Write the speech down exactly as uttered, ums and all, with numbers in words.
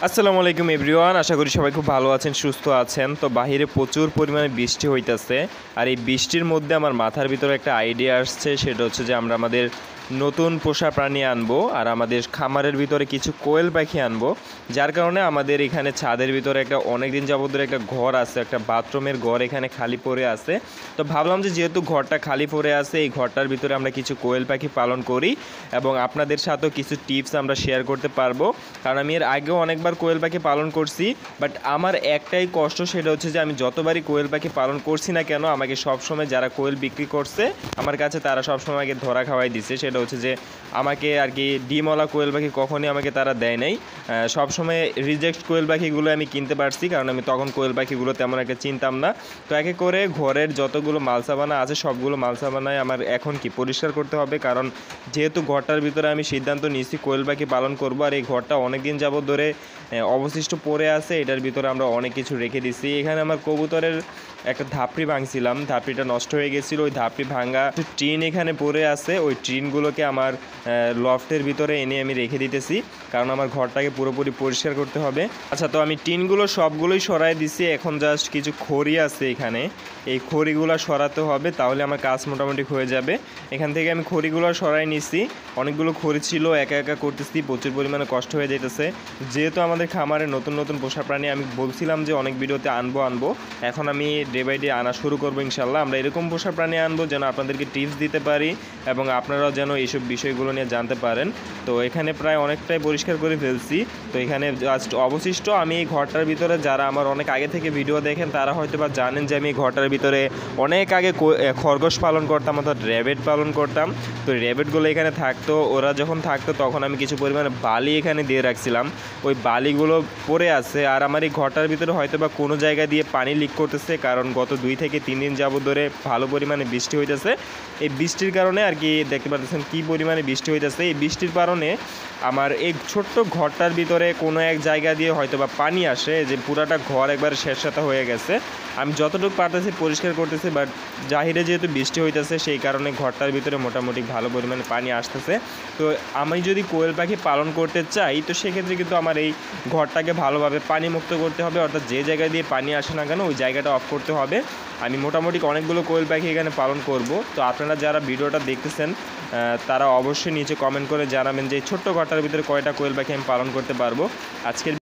আসসালামু আলাইকুম এভরিওয়ান, আশা করি সবাই খুব ভালো আছেন, সুস্থ আছেন। তো বাহিরে প্রচুর পরিমাণে বৃষ্টি হইতেছে, আর এই বৃষ্টির মধ্যে আমার মাথার ভিতরে একটা আইডিয়া আসছে। সেটা হচ্ছে যে আমরা আমাদের নতুন পোষা প্রাণী আনবো, আর আমাদের খামারের ভিতরে কিছু কোয়েল পাখি আনবো। যার কারণে আমাদের এখানে ছাদের ভিতরে একটা অনেক দিন যাবত ধরে একটা ঘর আছে, একটা বাথরুমের ঘর এখানে খালি পড়ে আছে। তো ভাবলাম যে যেহেতু ঘরটা খালি পড়ে আছে, এই ঘরটার ভিতরে আমরা কিছু কোয়েল পাখি পালন করি এবং আপনাদের সাথেও কিছু টিপস আমরা শেয়ার করতে পারবো। কারণ আমি এর আগেও অনেকবার কোয়েল পাখি পালন করছি, বাট আমার একটাই কষ্ট, সেটা হচ্ছে যে আমি যতবারই কোয়েল পাখি পালন করছি না কেন, আমাকে সবসময় যারা কোয়েল বিক্রি করছে আমার কাছে, তারা সবসময় আমাকে ধরা খাওয়াই দিছে। সেটা হচ্ছে যে আমাকে আর কি ডিমওয়ালা কোয়েল পাখি কখনই আমাকে তারা দেয় নাই। সবসময় রিজেক্ট কোয়েল পাখিগুলো আমি কিনতে পারছি, কারণ আমি তখন কোয়েল পাখিগুলো তেমন একটা চিনতাম না। তো একে করে ঘরের যতগুলো মালসাবানা আছে সবগুলো মালসাবানায় আমার এখন কি পরিষ্কার করতে হবে, কারণ যেহেতু ঘরটার ভিতরে আমি সিদ্ধান্ত নিয়েছি কোয়েল পাখি পালন করবো, আর এই ঘরটা অনেক দিন যাবত ধরে অবশিষ্ট পড়ে আছে। এটার ভিতরে আমরা অনেক কিছু রেখে দিছি। এখানে আমার কবুতরের একটা ধাপড়ি ভাঙছিলাম, ধাপড়িটা নষ্ট হয়ে গেছিলো, ওই ধাপড়ি ভাঙা ট্রিন এখানে পড়ে আছে। ওই ট্রিনগুলোকে আমার লফটের ভিতরে এনে আমি রেখে দিতেছি, কারণ আমার ঘরটাকে পুরোপুরি পরিষ্কার করতে হবে। আচ্ছা, তো আমি টিনগুলো সবগুলোই সরাই দিছি, এখন জাস্ট কিছু খড়ি আছে এখানে, এই খড়িগুলো সরাতে হবে, তাহলে আমার কাজ মোটামুটি হয়ে যাবে। এখান থেকে আমি খড়িগুলো সরাই নিছি, অনেকগুলো খড়ি ছিল, একা একা করতেছি, প্রচুর পরিমাণে কষ্ট হয়ে যেতেছে। যেহেতু আমাদের খামারে নতুন নতুন পোষা প্রাণী, আমি বলছিলাম যে অনেক ভিডিওতে আনবো আনবো এখন আমি ডে বাই ডে আনা শুরু করবো ইনশাল্লাহ। আমরা এরকম পোষা প্রাণী আনবো যেন আপনাদেরকে টিপস দিতে পারি এবং আপনারাও যেন এইসব বিষয়গুলো নিয়ে জানতে পারেন। তো এখানে প্রায় অনেকটাই পরিষ্কার করে ফেলছি। তো এখানে জাস্ট অবশিষ্ট আমি এই ঘরটার ভিতরে, যারা আমার অনেক আগে থেকে ভিডিও দেখেন তারা হয়তো বা জানেন যে আমি এই ঘরটার ভিতরে অনেক আগে খরগোশ পালন করতাম, অর্থাৎ র্যাবিট পালন করতাম। তো র্যাবিটগুলো এখানে থাকতো, ওরা যখন থাকতো তখন আমি কিছু পরিমাণে বালি এখানে দিয়ে রাখছিলাম, ওই বালিগুলো পড়ে আছে। আর আমার এই ঘরটার ভিতরে হয়তো বা কোনো জায়গা দিয়ে পানি লিক করতেছে, কারণ গত দুই থেকে তিন দিন যাবত ধরে ভালো পরিমাণে বৃষ্টি হইতেছে। এই বৃষ্টির কারণে আর কি দেখতে পাচ্ছেন কী পরিমাণে বৃষ্টি হইতেছে। এই বৃষ্টির কারণে আমার এই ছোট্ট ঘরটার ভিতরে কোনো এক জায়গা দিয়ে হয়তো বা পানি আসে, যে পুরাটা ঘর একবার শেষসাতা হয়ে গেছে। আমি যতটুকু পারতেছি পরিষ্কার করতেছি, বাট জাহিরে যেহেতু বৃষ্টি হইতেছে সেই কারণে ঘরটার ভিতরে মোটামুটি ভালো পরিমাণে পানি আসতেছে। তো আমি যদি কোয়েল পাখি পালন করতে চাই, তো সেক্ষেত্রে কিন্তু আমার এই ঘরটাকে ভালোভাবে পানি মুক্ত করতে হবে, অর্থাৎ যে জায়গা দিয়ে পানি আসে না কেন ওই জায়গাটা অফ করতে হবে। আমি মোটামুটি অনেকগুলো কোয়েল পাখি এখানে পালন করব। তো আপনারা যারা ভিডিওটা দেখতেছেন তারা অবশ্যই নিচে কমেন্ট করে জানাবেন যে এই ছোট্ট ঘরটার ভিতরে কয়টা কোয়েল পাখি আমি পালন করতে পারবো। আজকের